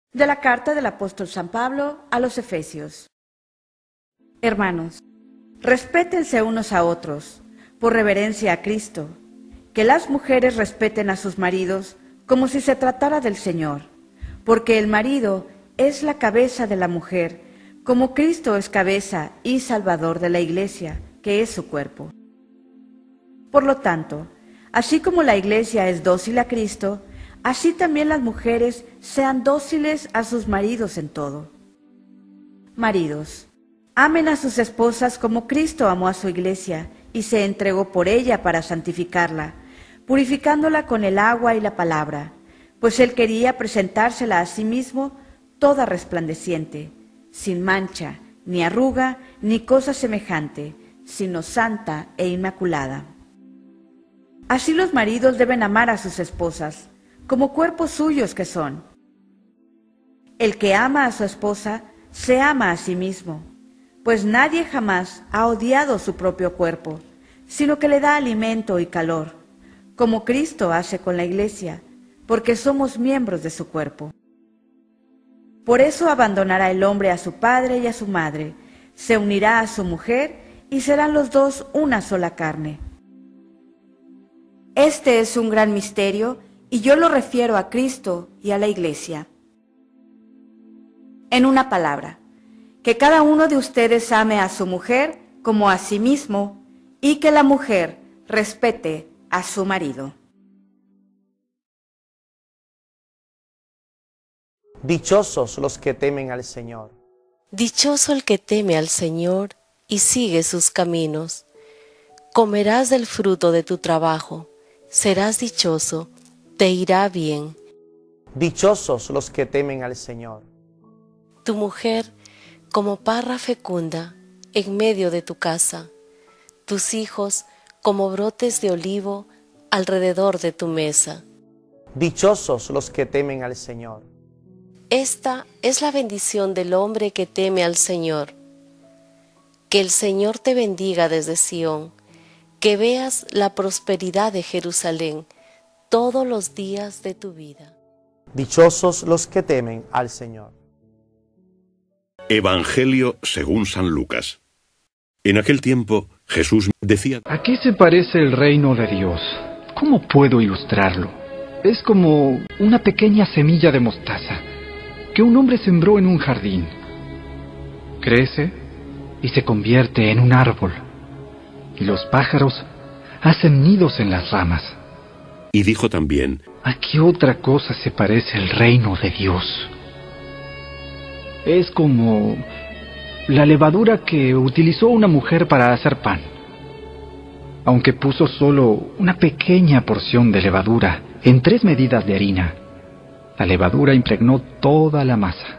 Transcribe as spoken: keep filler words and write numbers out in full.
De la carta del apóstol San Pablo a los Efesios. Hermanos, respétense unos a otros, por reverencia a Cristo, que las mujeres respeten a sus maridos como si se tratara del Señor, porque el marido es la cabeza de la mujer, como Cristo es cabeza y salvador de la Iglesia, que es su cuerpo. Por lo tanto, así como la Iglesia es dócil a Cristo, así también las mujeres sean dóciles a sus maridos en todo. Maridos, amen a sus esposas como Cristo amó a su Iglesia y se entregó por ella para santificarla, purificándola con el agua y la palabra, pues Él quería presentársela a sí mismo toda resplandeciente, sin mancha, ni arruga, ni cosa semejante, sino santa e inmaculada. Así los maridos deben amar a sus esposas, como cuerpos suyos que son. El que ama a su esposa, se ama a sí mismo, pues nadie jamás ha odiado su propio cuerpo, sino que le da alimento y calor, como Cristo hace con la Iglesia, porque somos miembros de su cuerpo. Por eso abandonará el hombre a su padre y a su madre, se unirá a su mujer y serán los dos una sola carne. Este es un gran misterio, y yo lo refiero a Cristo y a la Iglesia. En una palabra, que cada uno de ustedes ame a su mujer como a sí mismo, y que la mujer respete a su marido. Dichosos los que temen al Señor. Dichoso el que teme al Señor y sigue sus caminos. Comerás del fruto de tu trabajo, serás dichoso, te irá bien. Dichosos los que temen al Señor. Tu mujer como parra fecunda en medio de tu casa, tus hijos como brotes de olivo alrededor de tu mesa. Dichosos los que temen al Señor. Esta es la bendición del hombre que teme al Señor. Que el Señor te bendiga desde Sión, que veas la prosperidad de Jerusalén todos los días de tu vida. Dichosos los que temen al Señor. Evangelio según San Lucas. En aquel tiempo Jesús decía: ¿A qué se parece el reino de Dios? ¿Cómo puedo ilustrarlo? Es como una pequeña semilla de mostaza que un hombre sembró en un jardín. Crece y se convierte en un árbol, y los pájaros hacen nidos en las ramas. Y dijo también: ¿A qué otra cosa se parece el reino de Dios? Es como la levadura que utilizó una mujer para hacer pan. Aunque puso solo una pequeña porción de levadura en tres medidas de harina, la levadura impregnó toda la masa.